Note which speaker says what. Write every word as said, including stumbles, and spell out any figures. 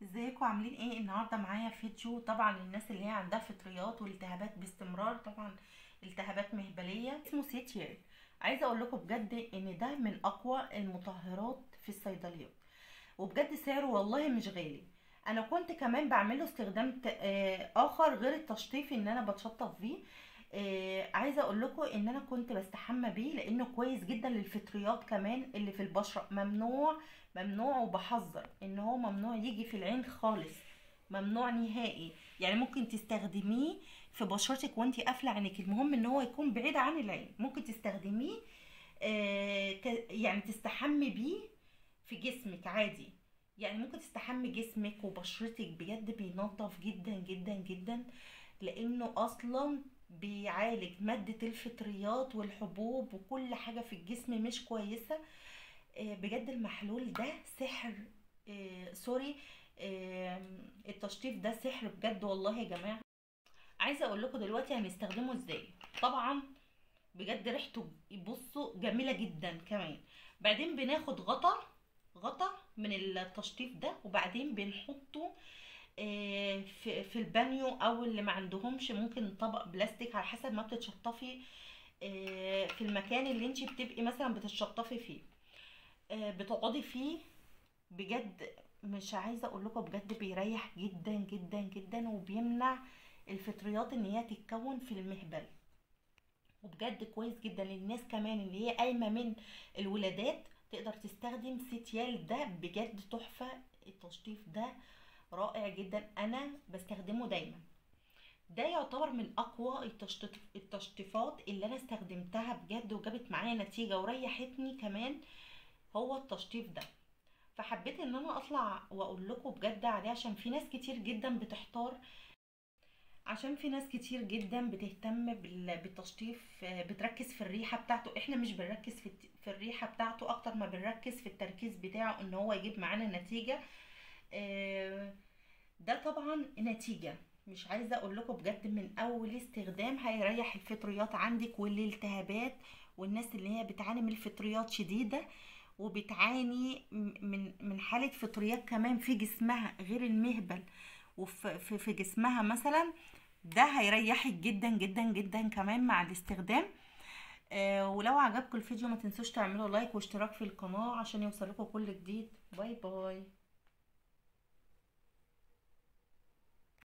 Speaker 1: ازيكم عاملين ايه؟ النهارده معايا فيديو طبعا للناس اللي هي عندها فطريات والتهابات باستمرار، طبعا التهابات مهبليه، اسمه سيتير. عايزه اقول لكم بجد ان ده من اقوى المطهرات في الصيدليات، وبجد سعره والله مش غالي. انا كنت كمان بعمله استخدام ت- آه، اخر غير التشطيف ان انا بتشطف بيه. آه، عايزه اقول لكم ان انا كنت بستحمى بيه لانه كويس جدا للفطريات كمان اللي في البشره. ممنوع ممنوع وبحذر ان هو ممنوع يجي في العين خالص، ممنوع نهائي. يعني ممكن تستخدميه في بشرتك وانتي قافله عينك، المهم ان هو يكون بعيد عن العين. ممكن تستخدميه آه، ك- يعني تستحمي بيه في جسمك عادي. يعني ممكن تستحمي جسمك وبشرتك، بجد بينظف جدا جدا جدا، لانه اصلا بيعالج مادة الفطريات والحبوب وكل حاجة في الجسم مش كويسة. آه، بجد المحلول ده سحر. آه، سوري. آه، التشطيف ده سحر بجد والله يا جماعة. عايزة اقول لكم دلوقتي هنستخدمه ازاي. طبعا بجد ريحته بصوا جميلة جدا كمان. بعدين بناخد غطا غطا من التشطيف ده، وبعدين بنحطه آه، في في البانيو، او اللي ما عندهمش ممكن طبق بلاستيك على حسب ما بتتشطفي. آه، في المكان اللي انت بتبقي مثلا بتتشطفي فيه، آه، بتقعدي فيه. بجد مش عايزه اقول لكم، بجد بيريح جدا جدا جدا، وبيمنع الفطريات ان هي تتكون في المهبل. وبجد كويس جدا للناس كمان اللي هي قايمه من الولادات، تقدر تستخدم سيتيال ده. بجد تحفه. التشطيف ده رائع جدا، انا بستخدمه دايما. ده يعتبر من اقوى التشطيف التشطيفات اللي انا استخدمتها بجد، وجابت معايا نتيجه وريحتني كمان، هو التشطيف ده. فحبيت ان انا اطلع واقول لكم بجد عليه، عشان في ناس كتير جدا بتحتار، عشان في ناس كتير جدا بتهتم بال- بالتشطيف، آه، بتركز في الريحة بتاعته. احنا مش بنركز في الت- في الريحة بتاعته اكتر ما بنركز في التركيز بتاعه ان هو يجيب معانا نتيجة. آه، ده طبعا نتيجة. مش عايزة اقول لكم بجد من اول استخدام هيريح الفطريات عندك والالتهابات، والناس اللي هي بتعاني من الفطريات شديدة، وبتعاني م- من من حالة فطريات كمان في جسمها غير المهبل، وفي في في جسمها مثلا. ده هيريحك جدا جدا جدا كمان مع الاستخدام. آه ولو عجبكم الفيديو ما تنسوش تعملوا لايك واشتراك في القناة عشان يوصلكوا كل جديد. باي باي.